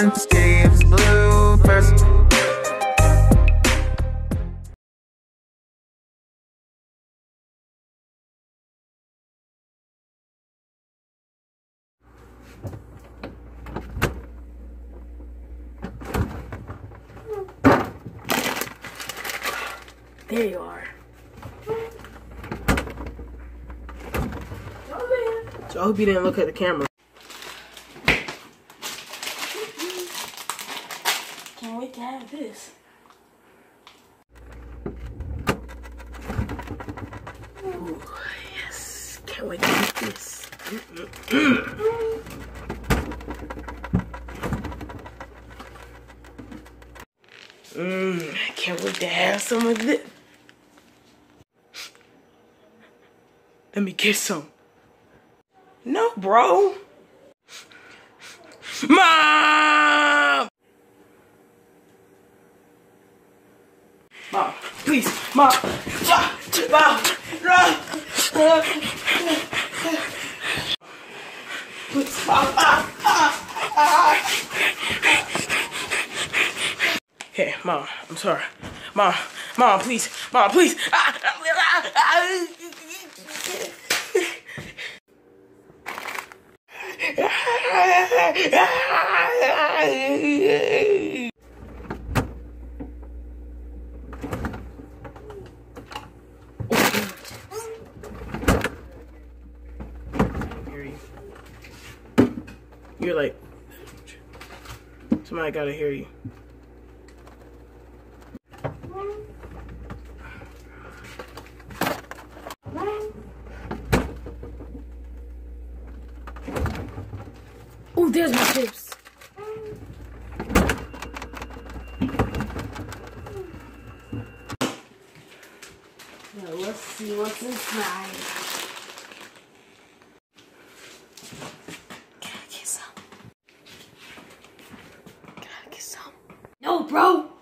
landscapes, bloopers. There you are. So I hope you didn't look at the camera. Can't wait to have this. Ooh, yes. Can't wait to eat this. Can't wait to have some of this. Let me get some. No, bro. Mom! Mom, please. Mom. Mom. Please, Mom. Hey, Mom, I'm sorry. Mom, please. Mom, please. You're like, somebody gotta hear you. Oh, there's my chips. Now let's see what's inside. Can I get some? Can I get some? No, bro.